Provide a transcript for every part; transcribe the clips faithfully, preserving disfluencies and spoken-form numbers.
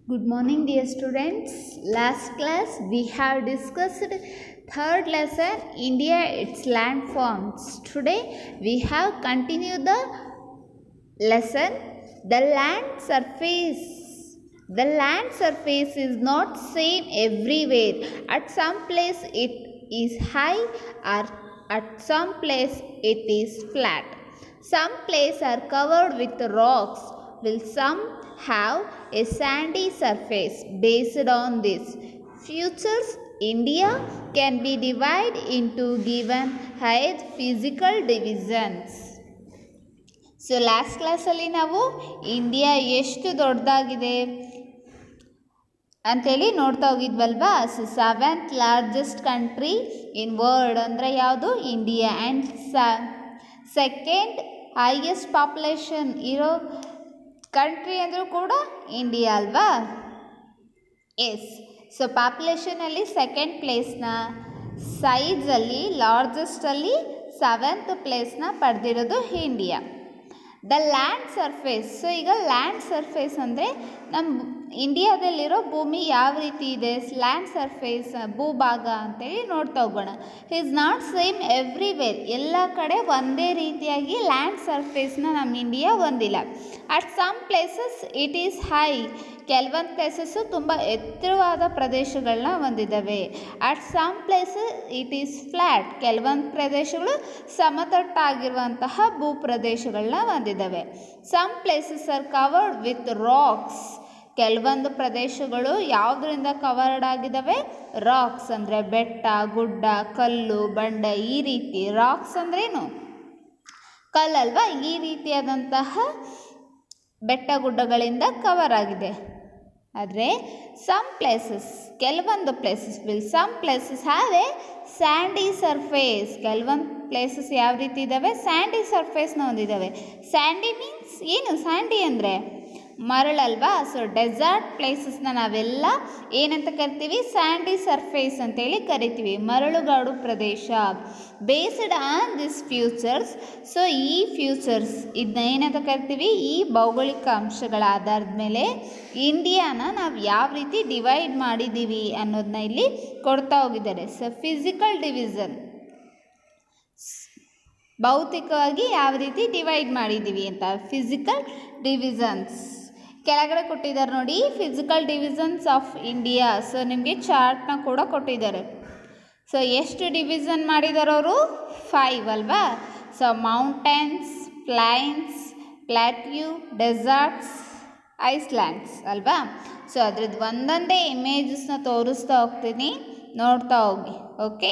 Good morning, dear students. Last class we have discussed third lesson, India, its landforms. Today we have continued the lesson, the land surface. The land surface is not same everywhere. At some place it is high, or at some place it is flat. Some places are covered with rocks, while some have a sandy surface. Based on this features, India can be divided into given height physical divisions. So last ಕ್ಲಾಸಲ್ಲಿ ನಾವು India ಎಷ್ಟು ದೊಡ್ಡದಾಗಿದೆ ಅಂಥೇಳಿ ನೋಡ್ತಾ ಹೋಗಿದ್ವಲ್ವಾ. So seventh largest country in world ಅಂದರೆ ಯಾವುದು? India. And ಸ ಸೆಕೆಂಡ್ ಹೈಯೆಸ್ಟ್ ಪಾಪ್ಯುಲೇಷನ್ ಇರೋ ಕಂಟ್ರಿ ಅಂದರೂ ಕೂಡ ಇಂಡಿಯಾ ಅಲ್ವಾ? ಎಸ್. ಸೊ ಪಾಪ್ಯುಲೇಷನಲ್ಲಿ ಸೆಕೆಂಡ್ ಪ್ಲೇಸ್ನ, ಸೈಜಲ್ಲಿ ಲಾರ್ಜೆಸ್ಟಲ್ಲಿ ಸೆವೆಂತ್ ಪ್ಲೇಸ್ನ ಪಡೆದಿರೋದು India. The land surface. So ಈಗ ಲ್ಯಾಂಡ್ ಸರ್ಫೇಸ್ ಅಂದರೆ ನಮ್ಮ ಇಂಡಿಯಾದಲ್ಲಿರೋ ಭೂಮಿ ಯಾವ ರೀತಿ ಇದೆ, ಲ್ಯಾಂಡ್ ಸರ್ಫೇಸ್ ಭೂಭಾಗ ಅಂತೇಳಿ ನೋಡ್ತಾ ಹೋಗೋಣ. Is not same everywhere. ಎಲ್ಲ ಕಡೆ ಒಂದೇ ರೀತಿಯಾಗಿ ಲ್ಯಾಂಡ್ ಸರ್ಫೇಸ್ನ ನಮ್ಮ ಇಂಡಿಯಾ ಹೊಂದಿಲ್ಲ. At some places it is high. ಕೆಲವೊಂದು ಪ್ಲೇಸಸ್ಸು ತುಂಬ ಎತ್ತರವಾದ ಪ್ರದೇಶಗಳನ್ನ ಹೊಂದಿದ್ದಾವೆ. At some places it is flat. ಕೆಲವೊಂದು ಪ್ರದೇಶಗಳು ಸಮತಟ್ಟಾಗಿರುವಂತಹ ಭೂ ಪ್ರದೇಶಗಳನ್ನ ಹೊಂದಿದ್ದಾವೆ. Some places are covered with rocks. ಕೆಲವೊಂದು ಪ್ರದೇಶಗಳು ಯಾವುದರಿಂದ ಕವರ್ಡ್ ಆಗಿದ್ದಾವೆ? ರಾಕ್ಸ್ ಅಂದರೆ ಬೆಟ್ಟ, ಗುಡ್ಡ, ಕಲ್ಲು, ಬಂಡೆ, ಈ ರೀತಿ. ರಾಕ್ಸ್ ಅಂದ್ರೇನು? ಕಲ್ಲಲ್ವಾ? ಈ ರೀತಿಯಾದಂತಹ ಬೆಟ್ಟ ಗುಡ್ಡಗಳಿಂದ ಕವರ್ ಆಗಿದೆ. ಆದರೆ ಸಮ್ ಪ್ಲೇಸಸ್, ಕೆಲವೊಂದು places will some places have a sandy surface. ಕೆಲವೊಂದು ಪ್ಲೇಸಸ್ ಯಾವ ರೀತಿ ಇದ್ದಾವೆ? ಸ್ಯಾಂಡಿ ಸರ್ಫೇಸ್ನ ಹೊಂದಿದ್ದಾವೆ. ಸ್ಯಾಂಡಿ ಮೀನ್ಸ್ ಏನು? ಸ್ಯಾಂಡಿ ಅಂದರೆ ಮರಳಲ್ವಾ? ಸೊ ಡೆಸರ್ಟ್ ಪ್ಲೇಸಸ್ನ ನಾವೆಲ್ಲ ಏನಂತ ಕರಿತೀವಿ? ಸ್ಯಾಂಡಿ ಸರ್ಫೇಸ್ ಅಂತೇಳಿ ಕರಿತೀವಿ, ಮರಳುಗಾಡು ಪ್ರದೇಶ. Based on this futures. So ಈ ಫ್ಯೂಚರ್ಸ್ ಇದನ್ನ ಏನಂತ ಕರಿತೀವಿ? ಈ ಭೌಗೋಳಿಕ ಅಂಶಗಳ ಆಧಾರದ ಮೇಲೆ ಇಂಡಿಯಾನ ನಾವು ಯಾವ ರೀತಿ ಡಿವೈಡ್ ಮಾಡಿದ್ದೀವಿ ಅನ್ನೋದನ್ನ ಇಲ್ಲಿ ಕೊಡ್ತಾ ಹೋಗಿದ್ದಾರೆ. ಸೊ ಫಿಸಿಕಲ್ ಡಿವಿಷನ್, ಭೌತಿಕವಾಗಿ ಯಾವ ರೀತಿ ಡಿವೈಡ್ ಮಾಡಿದ್ದೀವಿ ಅಂತ. ಫಿಸಿಕಲ್ ಡಿವಿಷನ್ಸ್ ಕೆಳಗಡೆ ಕೊಟ್ಟಿದ್ದಾರೆ ನೋಡಿ, physical divisions of India. So ನಿಮಗೆ ಚಾರ್ಟ್ನ ಕೂಡ ಕೊಟ್ಟಿದ್ದಾರೆ. ಸೊ ಎಷ್ಟು ಡಿವಿಷನ್ ಮಾಡಿದ್ದಾರೆ ಅವರು? ಫೈವ್ ಅಲ್ವಾ? So mountains, plains, plateau, deserts, islands ಅಲ್ವಾ? ಸೊ ಅದ್ರದ್ದು ಒಂದೊಂದೇ ಇಮೇಜಸ್ನ ತೋರಿಸ್ತಾ ಹೋಗ್ತೀನಿ, ನೋಡ್ತಾ ಹೋಗಿ. ಓಕೆ.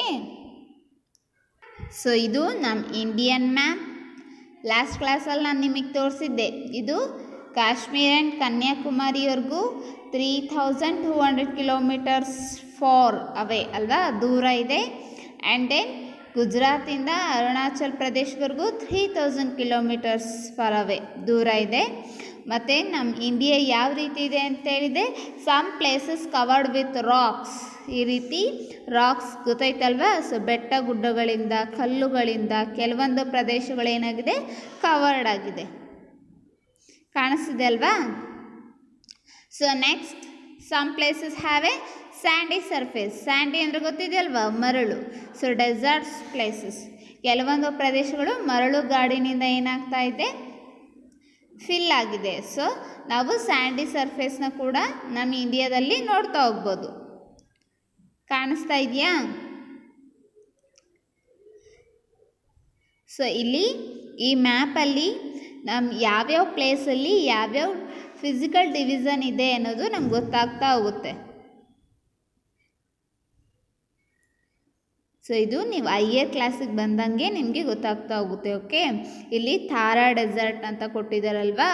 ಸೊ ಇದು ನಮ್ಮ ಇಂಡಿಯನ್ ಮ್ಯಾಪ್. ಲಾಸ್ಟ್ ಕ್ಲಾಸಲ್ಲಿ ನಾನು ನಿಮಗೆ ತೋರಿಸಿದ್ದೆ. ಇದು ಕಾಶ್ಮೀರ್ ಆ್ಯಂಡ್ ಕನ್ಯಾಕುಮಾರಿವರೆಗೂ three thousand two hundred kilometres far away ಅಲ್ವಾ? ದೂರ ಇದೆ. ಆ್ಯಂಡ್ ದೆನ್ ಗುಜರಾತಿಂದ ಅರುಣಾಚಲ್ ಪ್ರದೇಶವರೆಗೂ three thousand kilometres far away ದೂರ ಇದೆ. ಮತ್ತು ನಮ್ಮ ಇಂಡಿಯಾ ಯಾವ ರೀತಿ ಇದೆ ಅಂತ ಹೇಳಿದೆ? Some places covered with rocks. ಈ ರೀತಿ ರಾಕ್ಸ್ ಗೊತ್ತಾಯ್ತಲ್ವಾ? ಸೊ ಬೆಟ್ಟ ಗುಡ್ಡಗಳಿಂದ, ಕಲ್ಲುಗಳಿಂದ ಕೆಲವೊಂದು ಪ್ರದೇಶಗಳೇನಾಗಿದೆ? ಕವರ್ಡ್ ಆಗಿದೆ. ಕಾಣಿಸ್ತಿದೆ ಅಲ್ವಾ? So next, some places have a sandy surface. Sandy ಅಂದರೆ ಗೊತ್ತಿದೆಯಲ್ವಾ? ಮರಳು. ಸೊ ಡೆಸರ್ಟ್ಸ್ ಪ್ಲೇಸಸ್, ಕೆಲವೊಂದು ಪ್ರದೇಶಗಳು ಮರಳು ಗಾಡಿನಿಂದ ಏನಾಗ್ತಾ ಇದೆ? ಫಿಲ್ ಆಗಿದೆ. ಸೊ ನಾವು ಸ್ಯಾಂಡಿ ಸರ್ಫೇಸ್ನ ಕೂಡ ನಮ್ಮ ಇಂಡಿಯಾದಲ್ಲಿ ನೋಡ್ತಾ ಹೋಗ್ಬೋದು. ಕಾಣಿಸ್ತಾ ಇದೆಯಾ? ಸೊ ಇಲ್ಲಿ ಈ ಮ್ಯಾಪಲ್ಲಿ ನಮ್ಮ ಯಾವ್ಯಾವ ಪ್ಲೇಸಲ್ಲಿ ಯಾವ್ಯಾವ ಫಿಸಿಕಲ್ ಡಿವಿಷನ್ ಇದೆ ಅನ್ನೋದು ನಮ್ಗೆ ಗೊತ್ತಾಗ್ತಾ ಹೋಗುತ್ತೆ. ಸೊ ಇದು ನೀವು ಹೈಯರ್ ಕ್ಲಾಸಿಗೆ ಬಂದಂಗೆ ನಿಮಗೆ ಗೊತ್ತಾಗ್ತಾ ಹೋಗುತ್ತೆ. ಓಕೆ. ಇಲ್ಲಿ ಥಾರಾ ಡೆಸರ್ಟ್ ಅಂತ ಕೊಟ್ಟಿದ್ದಾರಲ್ವಾ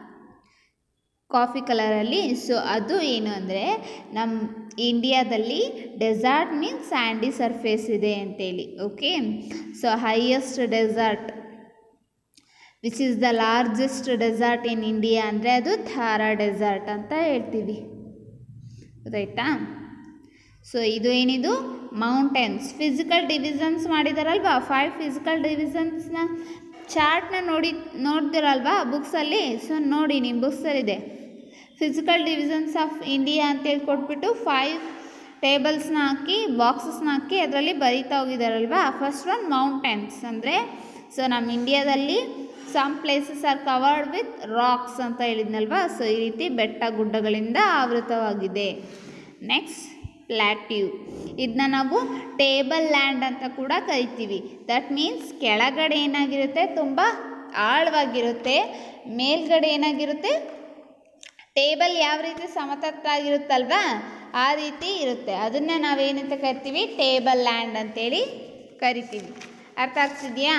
ಕಾಫಿ ಕಲರಲ್ಲಿ. ಸೊ ಅದು ಏನು ಅಂದರೆ ನಮ್ಮ ಇಂಡಿಯಾದಲ್ಲಿ ಡೆಸರ್ಟ್ ಮೀನ್ಸ್ ಸ್ಯಾಂಡಿ ಸರ್ಫೇಸ್ ಇದೆ ಅಂತೇಳಿ. Okay. So highest desert which is the largest desert in India ಅಂದರೆ ಅದು ಥಾರಾ ಡೆಸರ್ಟ್ ಅಂತ ಹೇಳ್ತೀವಿ. ಗೊತ್ತಾಯ್ತಾ? ಸೊ ಇದು ಏನಿದು? ಮೌಂಟೇನ್ಸ್. ಫಿಸಿಕಲ್ ಡಿವಿಷನ್ಸ್ ಮಾಡಿದಾರಲ್ವಾ, ಫೈವ್ ಫಿಸಿಕಲ್ ಡಿವಿಷನ್ಸ್ನ ಚಾರ್ಟ್ನ ನೋಡಿ ನೋಡ್ದಿರಲ್ವಾ ಬುಕ್ಸಲ್ಲಿ? ಸೊ ನೋಡಿ, ನಿಮ್ಮ ಬುಕ್ಸಲ್ಲಿದೆ. ಫಿಸಿಕಲ್ ಡಿವಿಷನ್ಸ್ ಆಫ್ ಇಂಡಿಯಾ ಅಂತೇಳಿ ಕೊಟ್ಬಿಟ್ಟು ಫೈವ್ ಟೇಬಲ್ಸ್ನ ಹಾಕಿ ಬಾಕ್ಸಸ್ನ ಹಾಕಿ ಅದರಲ್ಲಿ ಬರೀತಾ ಹೋಗಿದ್ದಾರಲ್ವಾ. ಫಸ್ಟ್ ಒನ್ ಮೌಂಟೇನ್ಸ್ ಅಂದರೆ ಸೊ ನಮ್ಮ ಇಂಡಿಯಾದಲ್ಲಿ some places are covered with rocks ಅಂತ ಹೇಳಿದ್ನಲ್ವಾ. ಸೊ ಈ ರೀತಿ ಬೆಟ್ಟ ಗುಡ್ಡಗಳಿಂದ ಆವೃತವಾಗಿದೆ. ನೆಕ್ಸ್ಟ್ ಪ್ಲ್ಯಾಟ್ಯೂ, ಇದನ್ನ ನಾವು ಟೇಬಲ್ ಲ್ಯಾಂಡ್ ಅಂತ ಕೂಡ ಕರಿತೀವಿ. ದಟ್ ಮೀನ್ಸ್ ಕೆಳಗಡೆ ಏನಾಗಿರುತ್ತೆ ತುಂಬ ಆಳವಾಗಿರುತ್ತೆ, ಮೇಲ್ಗಡೆ ಏನಾಗಿರುತ್ತೆ ಟೇಬಲ್ ಯಾವ ರೀತಿ ಸಮತಟ್ಟಾಗಿರುತ್ತಲ್ವಾ ಆಗಿರುತ್ತಲ್ವಾ ಆ ರೀತಿ ಇರುತ್ತೆ. ಅದನ್ನು ನಾವೇನಂತ ಕರಿತೀವಿ ಟೇಬಲ್ ಲ್ಯಾಂಡ್ ಅಂತೇಳಿ ಕರಿತೀವಿ. ಅರ್ಥ ಆಗ್ತಿದೆಯಾ?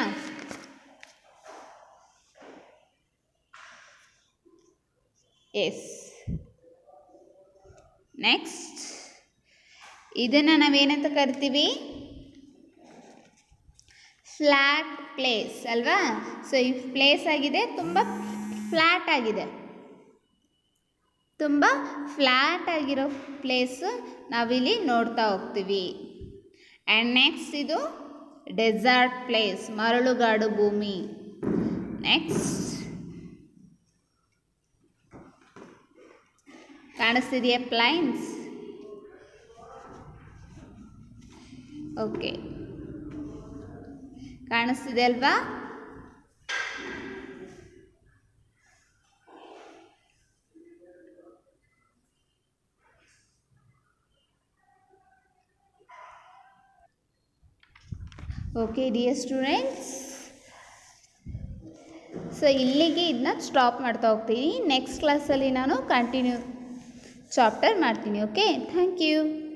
ಎಸ್. ನೆಕ್ಸ್ಟ್ ಇದನ್ನು ನಾವೇನಂತ ಕರಿತೀವಿ ಫ್ಲ್ಯಾಟ್ ಪ್ಲೇಸ್ ಅಲ್ವಾ. ಸೊ ಈ ಪ್ಲೇಸ್ ಆಗಿದೆ ತುಂಬ ಫ್ಲ್ಯಾಟ್ ಆಗಿದೆ, ತುಂಬ ಫ್ಲ್ಯಾಟ್ ಆಗಿರೋ ಪ್ಲೇಸು ನಾವಿಲ್ಲಿ ನೋಡ್ತಾ ಹೋಗ್ತೀವಿ. ಆ್ಯಂಡ್ ನೆಕ್ಸ್ಟ್ ಇದು ಡೆಸರ್ಟ್ ಪ್ಲೇಸ್, ಮರಳುಗಾಡು ಭೂಮಿ. Next ಕಾಣಿಸ್ತಿದೆಯಾ plains? ಓಕೆ, ಕಾಣಿಸ್ತಿದೆ ಅಲ್ವಾ? ಓಕೆ ಡಿಯರ್ ಸ್ಟೂಡೆಂಟ್ಸ್, ಸೊ ಇಲ್ಲಿಗೆ ಇದನ್ನ ಸ್ಟಾಪ್ ಮಾಡ್ತಾ ಹೋಗ್ತೀನಿ. ನೆಕ್ಸ್ಟ್ ಕ್ಲಾಸಲ್ಲಿ ನಾನು ಕಂಟಿನ್ಯೂ ಚಾಪ್ಟರ್ ಮಾಡ್ತೀನಿ. Okay, thank you.